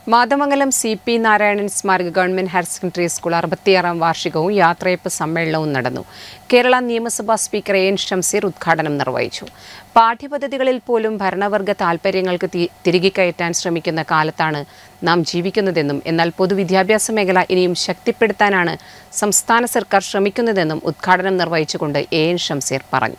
Mathamangalam CP Narayanan സ്മാരക government higher secondary school 66ാം വാർഷികവും യാത്രയപ്പ് സമ്മേളനവും നടന്നു. കേരള നിയമസഭാ സ്പീക്കർ എൻ ഷംസീർ ഉദ്ഘാടനം നിർവഹിച്ചു. പാഠ്യപദ്ധതികളിൽ പോലും ഭരണവർഗ താൽപര്യങ്ങൾക്ക് തിരികെ കയറ്റാൻ ശ്രമിക്കുന്ന കാലത്താണ് നാം ജീവിക്കുന്നതെന്നും എന്നാൽ പൊതുവിദ്യാഭ്യാസ മേഖല ഇനിയും ശക്തിപ്പെടുത്താനാണ് സംസ്ഥാന സർക്കാർ ശ്രമിക്കുന്നതെന്നും ഉദ്ഘാടനം നിർവഹിച്ചുകൊണ്ട് എൻ ഷംസീർ പറഞ്ഞു.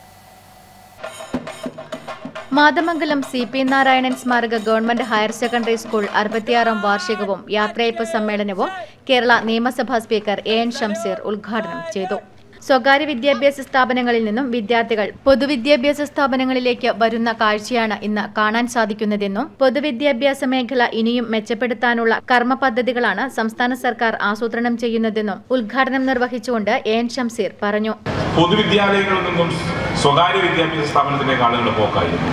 മാതമംഗലം CP നാരായണൻ സ്മാരക ഗവൺമെന്റ് ഹയർ സെക്കൻഡറി സ്കൂൾ 66ാം വാർഷികവും യാത്രയപ്പ് സമ്മേളനവും കേരള നിയമസഭാ സ്പീക്കർ എൻ ഷംസീർ ഉദ്ഘാടനം ചെയ്തു. സ്വകാര്യ വിദ്യാഭ്യാസ സ്ഥാപനങ്ങളിൽ നിന്നും വിദ്യാർത്ഥികൾ പൊതുവിദ്യാഭ്യാസ സ്ഥാപനങ്ങളിലേക്ക് വരുന്ന കാഴ്ചയാണ് ഇന്ന് കാണാൻ സാധിക്കുന്നതെന്നും പൊതുവിദ്യാഭ്യാസ മേഖല ഇനിയും മെച്ചപ്പെടുത്താനുള്ള കർമ്മ പദ്ധതികളാണ് സംസ്ഥാന സർക്കാർ ആസൂത്രണം ചെയ്യുന്നതെന്നും ഉദ്ഘാടനം നിർവഹിച്ചുകൊണ്ട് എൻ ഷംസീർ പറഞ്ഞു. പൊതുവിദ്യാലയങ്ങളിൽ നിന്നും സ്വകാര്യ വിദ്യാഭ്യാസ സ്ഥാപനത്തിലേക്ക് ആളുകൾ പോക്കായിരുന്നു.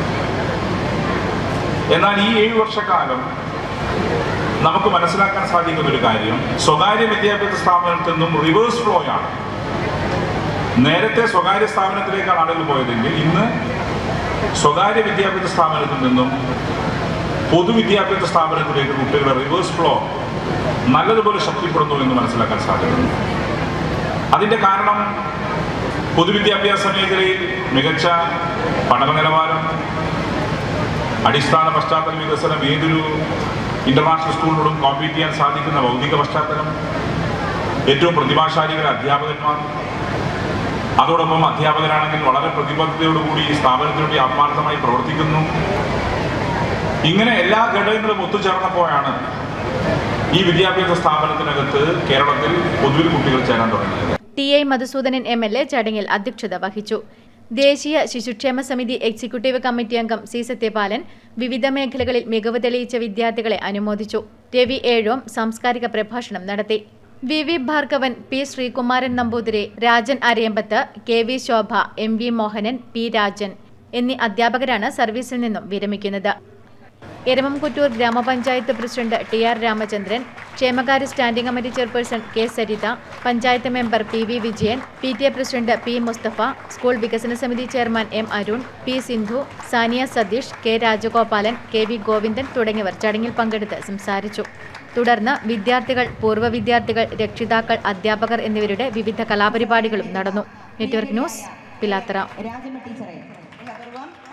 എന്നാൽ ഈ 7 വർഷക്കാലം നമുക്ക് മനസ്സിലാക്കാൻ സാധിക്കുന്ന ഒരു കാര്യം, സ്വകാര്യ വിദ്യാഭ്യാസ സ്ഥാപനത്തിൽ നിന്നും റിവേഴ്സ് ഫ്ലോ ആണ്. നേരത്തെ സ്വകാര്യ സ്ഥാപനത്തിലേക്കാണ് ആളുകൾ പോയതെങ്കിൽ ഇന്ന് സ്വകാര്യ വിദ്യാഭ്യാസ സ്ഥാപനത്തിൽ നിന്നും പൊതുവിദ്യാഭ്യാസ സ്ഥാപനത്തിലേക്ക് കുട്ടികളുടെ റിവേഴ്സ് ഫ്ലോ നല്ലതുപോലെ ശക്തിപ്പെടുന്നു എന്ന് മനസ്സിലാക്കാൻ സാധിക്കുന്നു. അതിൻ്റെ കാരണം പൊതുവിദ്യാഭ്യാസ മേഖലയിൽ മികച്ച പഠന നിലവാരം, അടിസ്ഥാന പശ്ചാത്തല വികസനം, ഏതൊരു ഇന്റർനാഷണൽ സ്കൂളിനോടും കോമ്പീറ്റ് ചെയ്യാൻ സാധിക്കുന്ന ഭൗതിക പശ്ചാത്തലം, ഏറ്റവും പ്രതിഭാശാലികളായ അധ്യാപകന്മാർ, അതോടൊപ്പം അധ്യാപകരാണെങ്കിൽ വളരെ പ്രതിബദ്ധതയോടുകൂടി ഈ സ്ഥാപനത്തിനു വേണ്ടി ആത്മാർത്ഥമായി പ്രവർത്തിക്കുന്നു. ഇങ്ങനെ എല്ലാ ഘടകങ്ങളും ഒത്തുചേർന്നപ്പോഴാണ് ഈ വിദ്യാഭ്യാസ സ്ഥാപനത്തിനകത്ത് കേരളത്തിൽ പൊതുവിൽ കുട്ടികൾ ചേരാൻ തുടങ്ങിയത്. TI മധുസൂദനൻ MLA ചടങ്ങിൽ അധ്യക്ഷത വഹിച്ചു. ദേശീയ ശിശുക്ഷേമ സമിതി എക്സിക്യൂട്ടീവ് കമ്മിറ്റി അംഗം C. സത്യപാലൻ വിവിധ മേഖലകളിൽ മികവ് തെളിയിച്ച വിദ്യാർത്ഥികളെ അനുമോദിച്ചു. രവി ഏഴോം സാംസ്കാരിക പ്രഭാഷണം നടത്തി. VV Bhargavan, P. Sreekumaran Namboothiri, Rajan അരയമ്പത്ത്, KV ശോഭ, MV മോഹനൻ, P. രാജൻ എന്നീ അധ്യാപകരാണ് സർവീസിൽ നിന്നും വിരമിക്കുന്നത്. എരമംകുറ്റൂർ ഗ്രാമപഞ്ചായത്ത് പ്രസിഡന്റ് TR രാമചന്ദ്രൻ, ക്ഷേമകാര്യ standing committee chairperson K. Saritha, panchayat member PV Vijayan, PTA president P. Musthafa, school വികസന സമിതി chairman M. Arun, P. Sindhu, Saniya Satheesh, K. Rajagopalan, KV Govindan തുടങ്ങിയവർ ചടങ്ങിൽ പങ്കെടുത്ത് സംസാരിച്ചു. തുടർന്ന് വിദ്യാർത്ഥികൾ, പൂർവ്വ വിദ്യാർത്ഥികൾ, രക്ഷിതാക്കൾ, അധ്യാപകർ എന്നിവരുടെ വിവിധ കലാപരിപാടികളും നടന്നു. Network news, Pilathara.